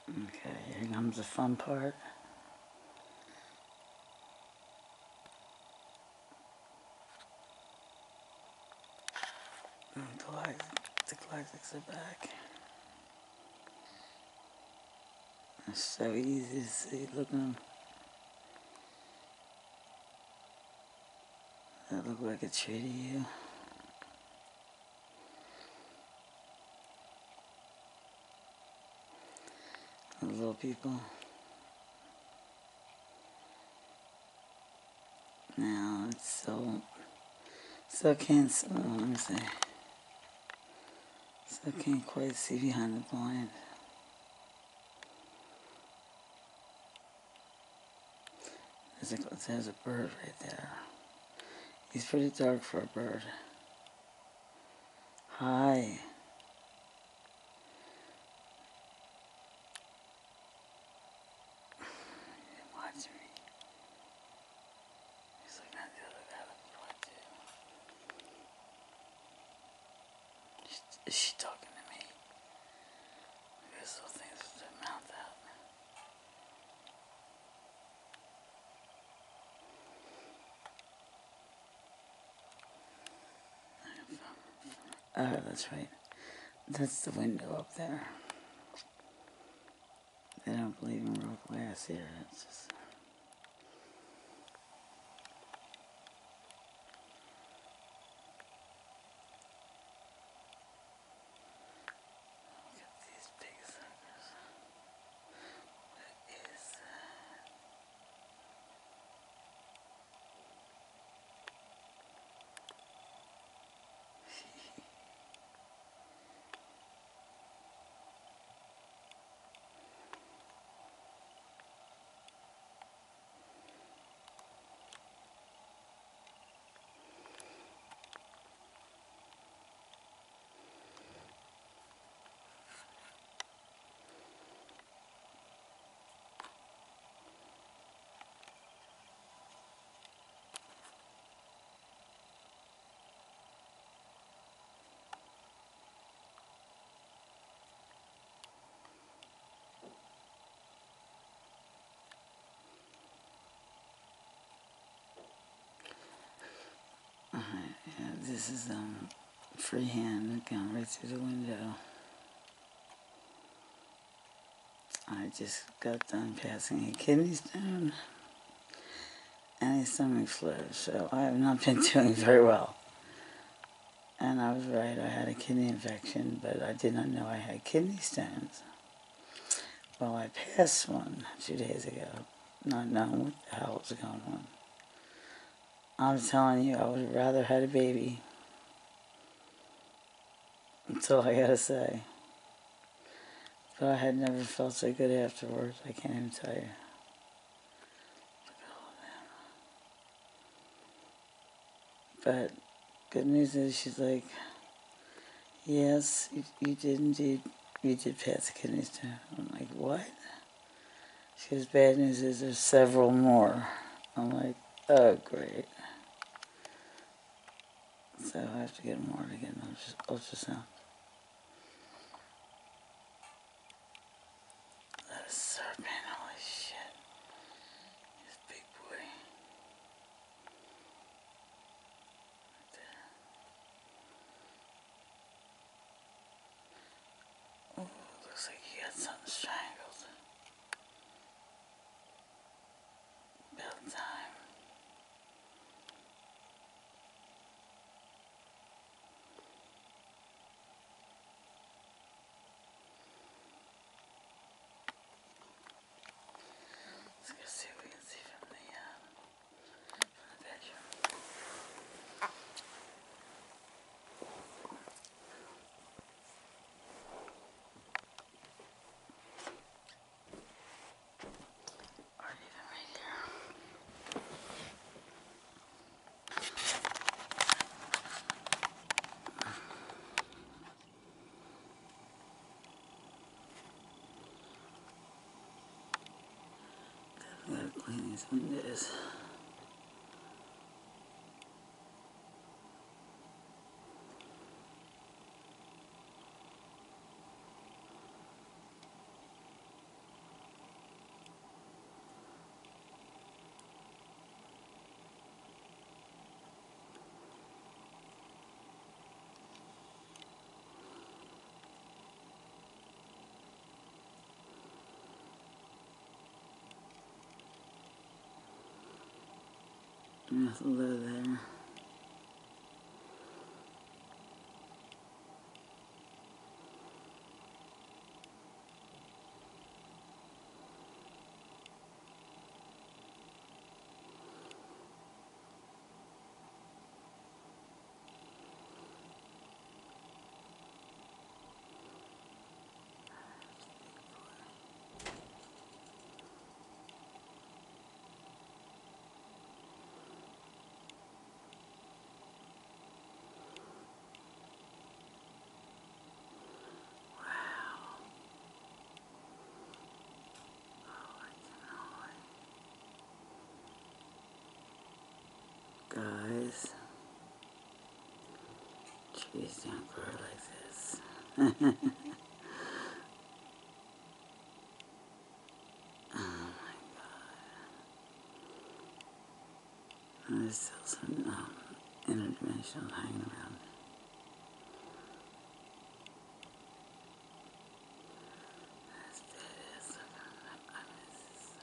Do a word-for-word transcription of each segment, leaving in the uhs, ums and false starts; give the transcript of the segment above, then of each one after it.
Okay, here comes the fun part. The lights, the classics are back. It's so easy to see. Look at them. That look like a tree to you. The little people. Now it's so, still can't, oh, let me see. Still can't quite see behind the blind. There's a, there's a bird right there. He's pretty dark for a bird. Hi. Watch me. He's looking at the other guy looking at you. Is she talking to me? This little thing's with their mouth out. Oh, that's right. That's the window up there. They don't believe in real glass here. It's just... Look at these big suckers. What is that? Alright, yeah, this is um freehand going right through the window. I just got done passing a kidney stone and a stomach flu, so I have not been doing very well. And I was right, I had a kidney infection, but I did not know I had kidney stones. Well, I passed one two days ago, not knowing what the hell was going on. I'm telling you, I would rather had a baby. That's all I gotta say. But I had never felt so good afterwards, I can't even tell you. Look at all of them. But good news is she's like, yes, you, you did indeed, you did pass a kidney stone. I'm like, what? She goes, bad news is there's several more. I'm like, oh, great. So I have to get more to get an ultrasound. That is serpent, holy shit. This big boy. Right there. Oh, looks like he got something strangled. About time. Let's go see what we can see from the, uh, from the bedroom. Or even right here. I gotta clean these windows. There's a low there. Guys, trees don't grow like this. Oh my god. There's still some um, interdimensional hanging around. As bad as I miss this.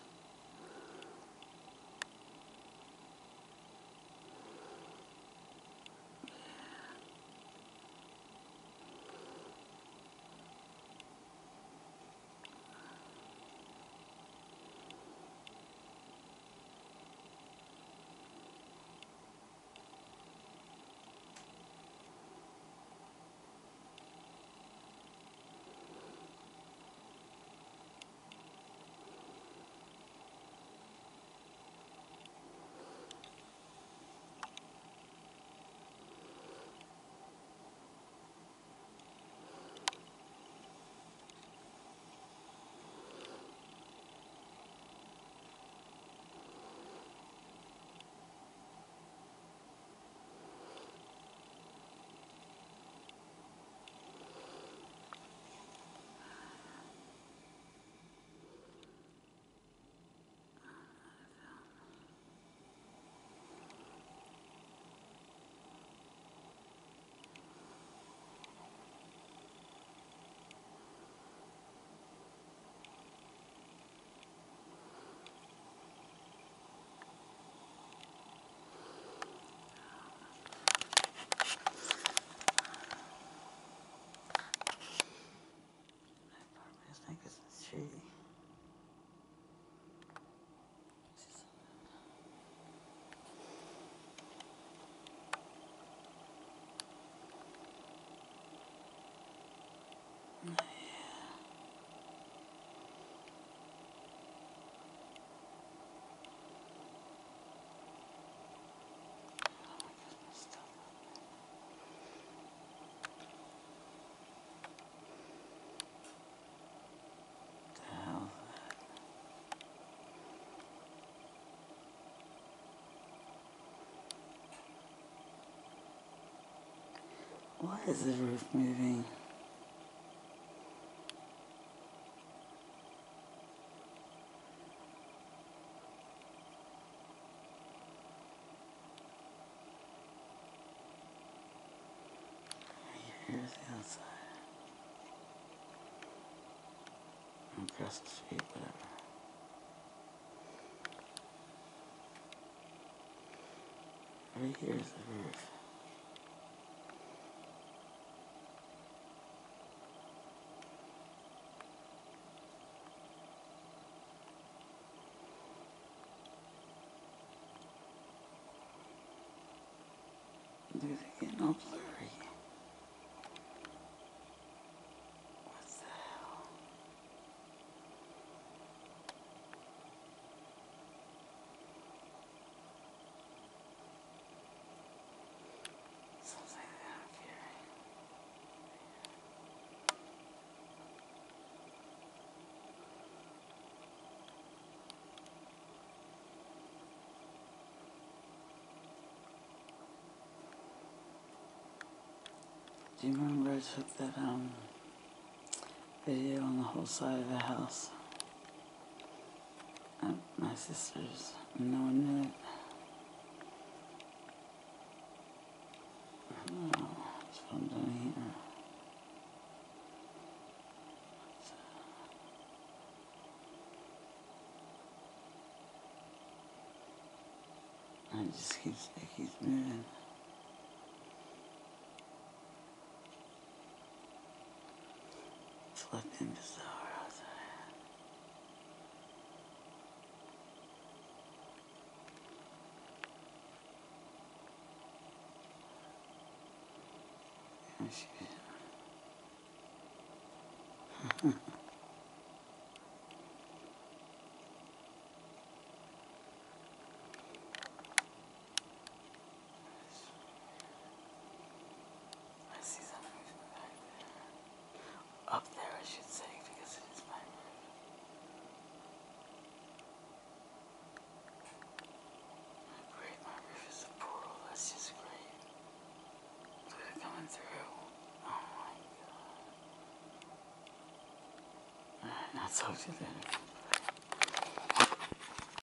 I think it's a tree. Why is the roof moving? Here's the outside. Across the street, whatever. Right here's the roof. Dude, they're getting all blurry. What's the hell? Something I don't care. Do you remember I took that um video on the whole side of the house at my sister's? No one knew it. Oh, that's what I'm doing here. I it just keeps, it keeps moving. Flipping bizarre outside. Oh, shit. I see something moving back there. Up there, I should say, because it is my roof. Great, my roof is a portal. That's just great. Look at it coming through. Oh my god. Alright, I'll talk to you later.